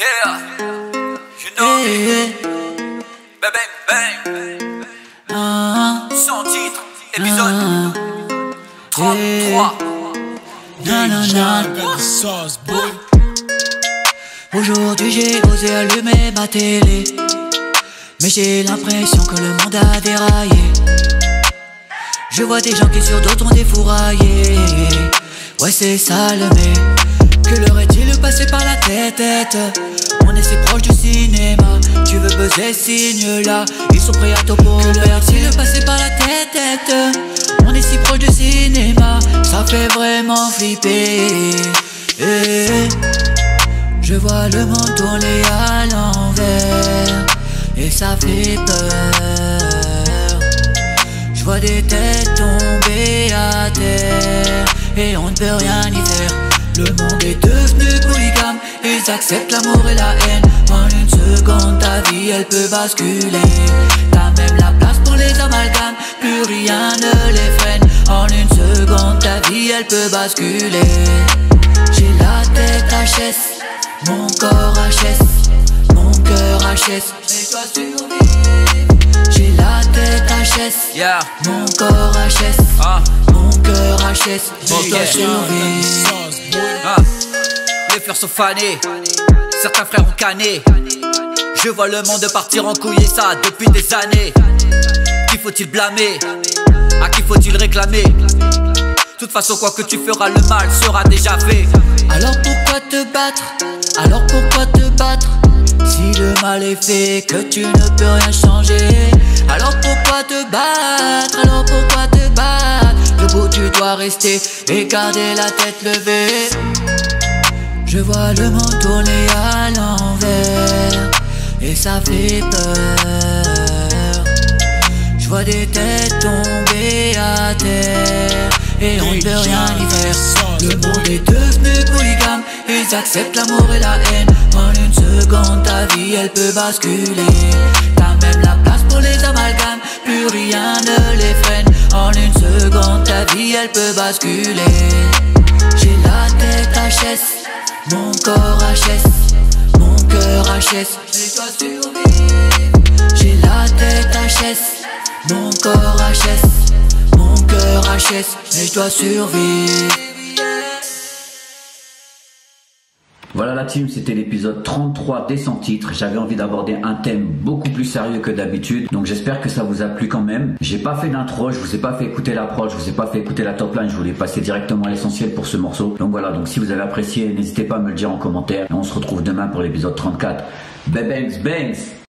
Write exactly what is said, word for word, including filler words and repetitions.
Yeah, you know me. Bang bang bang. Sans titre, épisode trente-trois. Aujourd'hui j'ai osé allumer ma télé, mais j'ai l'impression que le monde a déraillé. Je vois des gens qui sur d'autres ont défouraillé. Ouais c'est ça le mais. Que leur est-il passé par la tête, tête? On est si proche du cinéma. Tu veux buzzer, signe là. Ils sont prêts à topo. Que leur est-il passé par la tête, tête? On est si proche du cinéma. Ça fait vraiment flipper. Et je vois le monde tourner à l'envers et ça fait peur. Je vois des têtes tomber à terre et on ne peut rien y faire. Le monde est devenu polygame, ils acceptent l'amour et la haine. En une seconde ta vie elle peut basculer. T'as même la place pour les amalgames, plus rien ne les freine. En une seconde ta vie elle peut basculer. J'ai la tête H S, mon corps H S, mon cœur H S, mais dois survivre. J'ai la tête H S, Yeah. mon corps H S, Ah. mon cœur H S, mais Ok. dois survivre. Ah. Les fleurs sont fanées, certains frères ont canné. Je vois le monde partir en couille et ça depuis des années. Qui faut-il blâmer? À qui faut-il réclamer? De toute façon quoi que tu feras, le mal sera déjà fait. Alors pourquoi te battre? Alors pourquoi te battre? Si le mal est fait, que tu ne peux rien changer. Alors pourquoi te battre? Alors pourquoi te battre? Debout tu dois rester et garder la tête levée. Je vois le monde tourner à l'envers et ça fait peur. Je vois des têtes tomber à terre et on ne peut rien y faire. Le monde est devenu polygame, ils acceptent l'amour et la haine. En une seconde ta vie elle peut basculer. T'as même la place pour les amalgames, plus rien ne les freine. En une seconde ta vie elle peut basculer. J'ai la tête H S, mon corps H S, mon cœur H S, mais dois survivre. J'ai la tête H S, mon corps H S, mon cœur H S, mais je dois survivre. Voilà la team, c'était l'épisode trente-trois des Sans Titres. J'avais envie d'aborder un thème beaucoup plus sérieux que d'habitude, donc j'espère que ça vous a plu quand même. J'ai pas fait d'intro, je vous ai pas fait écouter la prod, je vous ai pas fait écouter la top line, je voulais passer directement à l'essentiel pour ce morceau. Donc voilà, donc si vous avez apprécié, n'hésitez pas à me le dire en commentaire et on se retrouve demain pour l'épisode trente-quatre. Bangs bangs.